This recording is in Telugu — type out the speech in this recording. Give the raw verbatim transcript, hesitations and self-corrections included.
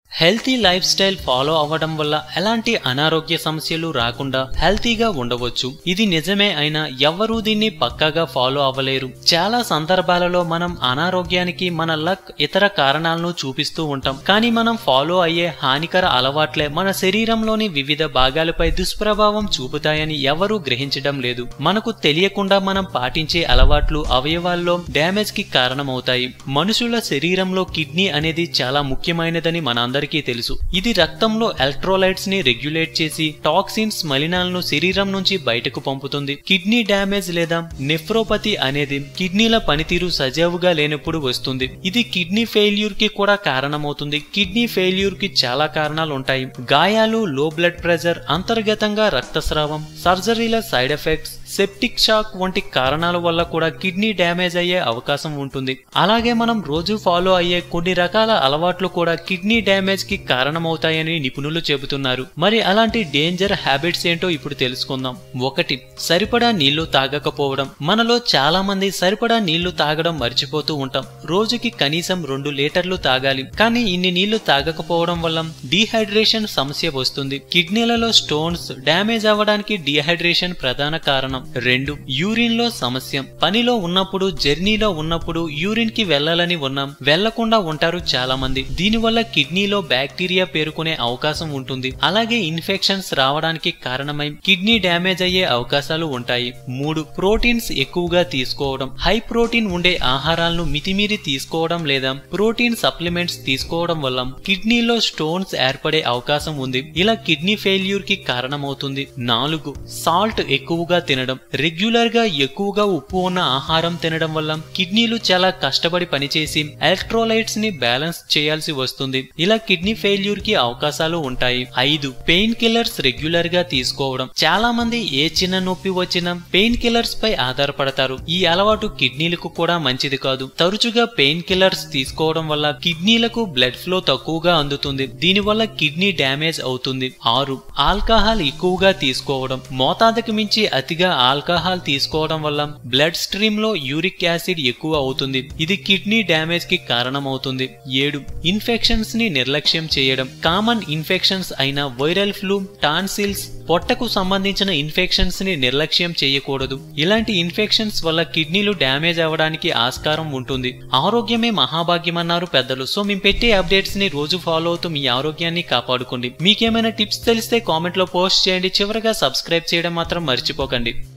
హెల్తీ లైఫ్ స్టైల్ ఫాలో అవ్వడం వల్ల ఎలాంటి అనారోగ్య సమస్యలు రాకుండా హెల్తీగా ఉండవచ్చు. ఇది నిజమే అయినా ఎవ్వరూ దీన్ని పక్కాగా ఫాలో అవ్వలేరు. చాలా సందర్భాలలో మనం అనారోగ్యానికి మన లక్ ఇతర కారణాలను చూపిస్తూ ఉంటాం. కానీ మనం ఫాలో అయ్యే హానికర అలవాట్లే మన శరీరంలోని వివిధ భాగాలపై దుష్ప్రభావం చూపుతాయని ఎవరూ గ్రహించడం లేదు. మనకు తెలియకుండా మనం పాటించే అలవాట్లు అవయవాల్లో డ్యామేజ్ కి కారణమవుతాయి. మనుషుల శరీరంలో కిడ్నీ అనేది చాలా ముఖ్యమైనదని మనందరికీ తెలుసు. ఇది రక్తంలో ఎలక్ట్రోలైట్స్ ని రెగ్యులేట్ చేసి టాక్సిన్స్ మలినాలను శరీరం నుంచి బయటకు పంపుతుంది. కిడ్నీ డ్యామేజ్ లేదా నెఫ్రోపతి అనేది కిడ్నీల పనితీరు సజావుగా లేనప్పుడు వస్తుంది. ఇది కిడ్నీ ఫెయిల్యూర్ కి కూడా కారణమవుతుంది. కిడ్నీ ఫెయిల్యూర్ కి చాలా కారణాలు ఉంటాయి. గాయాలు, లో బ్లడ్ ప్రెషర్, అంతర్గతంగా రక్తస్రావం, సర్జరీల సైడ్ ఎఫెక్ట్స్, సెప్టిక్ షాక్ వంటి కారణాల వల్ల కూడా కిడ్నీ డ్యామేజ్ అయ్యే అవకాశం ఉంటుంది. అలాగే మనం రోజు ఫాలో అయ్యే కొన్ని రకాల అలవాట్లు కూడా కిడ్నీ డ్యామేజ్ కి కారణమవుతాయని నిపుణులు చెబుతున్నారు. మరి అలాంటి డేంజర్ హ్యాబిట్స్ ఏంటో ఇప్పుడు తెలుసుకుందాం. ఒకటి, సరిపడా నీళ్లు తాగకపోవడం. మనలో చాలా మంది సరిపడా నీళ్లు తాగడం మర్చిపోతూ ఉంటాం. రోజుకి కనీసం రెండు లీటర్లు తాగాలి. కానీ ఇన్ని నీళ్లు తాగకపోవడం వల్ల డీహైడ్రేషన్ సమస్య వస్తుంది. కిడ్నీలలో స్టోన్స్ డ్యామేజ్ అవ్వడానికి డీహైడ్రేషన్ ప్రధాన కారణం. రెండు, యూరిన్ లో సమస్య. పనిలో ఉన్నప్పుడు, జర్నీలో ఉన్నప్పుడు యూరిన్ కి వెళ్లాలని ఉన్నాం, వెళ్లకుండా ఉంటారు చాలా మంది. దీనివల్ల కిడ్నీలో బ్యాక్టీరియా పేరుకునే అవకాశం ఉంటుంది. అలాగే ఇన్ఫెక్షన్స్ రావడానికి కారణమై కిడ్నీ డ్యామేజ్ అయ్యే అవకాశాలు ఉంటాయి. మూడు, ప్రోటీన్స్ ఎక్కువగా తీసుకోవడం. హై ప్రోటీన్ ఉండే ఆహారాలను మితిమీరి తీసుకోవడం లేదా ప్రోటీన్ సప్లిమెంట్స్ తీసుకోవడం వల్ల కిడ్నీలో స్టోన్స్ ఏర్పడే అవకాశం ఉంది. ఇలా కిడ్నీ ఫెయిల్యూర్ కి కారణమవుతుంది. నాలుగు, సాల్ట్ ఎక్కువగా తినడం. రెగ్యులర్ గా ఎక్కువగా ఉప్పు ఉన్న ఆహారం తినడం వల్ల కిడ్నీలు చాలా కష్టపడి పనిచేసి ఎలక్ట్రోలైట్స్ ని బ్యాలెన్స్ చేయాల్సి వస్తుంది. ఇలా కిడ్నీ ఫెయిల్యూర్ కి అవకాశాలు ఉంటాయి. ఐదు, పెయిన్ కిల్లర్స్ రెగ్యులర్ గా తీసుకోవడం. చాలా మంది ఏ చిన్న నొప్పి వచ్చినా పెయిన్ కిల్లర్స్ పై ఆధారపడతారు. ఈ అలవాటు కిడ్నీలకు కూడా మంచిది కాదు. తరచుగా పెయిన్ కిల్లర్స్ తీసుకోవడం వల్ల కిడ్నీలకు బ్లడ్ ఫ్లో తక్కువగా అందుతుంది. దీనివల్ల కిడ్నీ డ్యామేజ్ అవుతుంది. ఆరు, ఆల్కహాల్ ఎక్కువగా తీసుకోవడం. మోతాదుకు మించి అతిగా ఆల్కహాల్ తీసుకోవడం వల్ల బ్లడ్ స్ట్రీమ్ లో యూరిక్ యాసిడ్ ఎక్కువ అవుతుంది. ఇది కిడ్నీ డ్యామేజ్ కి కారణమవుతుంది. ఏడు, ఇన్ఫెక్షన్స్ ని నిర్లక్ష్యం చేయడం. కామన్ ఇన్ఫెక్షన్స్ అయిన వైరల్ ఫ్లూ, టాన్సిల్స్, పొట్టకు సంబంధించిన ఇన్ఫెక్షన్స్ ని నిర్లక్ష్యం చేయకూడదు. ఇలాంటి ఇన్ఫెక్షన్స్ వల్ల కిడ్నీలు డ్యామేజ్ అవ్వడానికి ఆస్కారం ఉంటుంది. ఆరోగ్యమే మహాభాగ్యం అన్నారు పెద్దలు. సో మేము పెట్టే అప్డేట్స్ ని రోజు ఫాలో అవుతూ మీ ఆరోగ్యాన్ని కాపాడుకోండి. మీకేమైనా టిప్స్ తెలిస్తే కామెంట్ లో పోస్ట్ చేయండి. చివరగా సబ్స్క్రైబ్ చేయడం మాత్రం మర్చిపోకండి.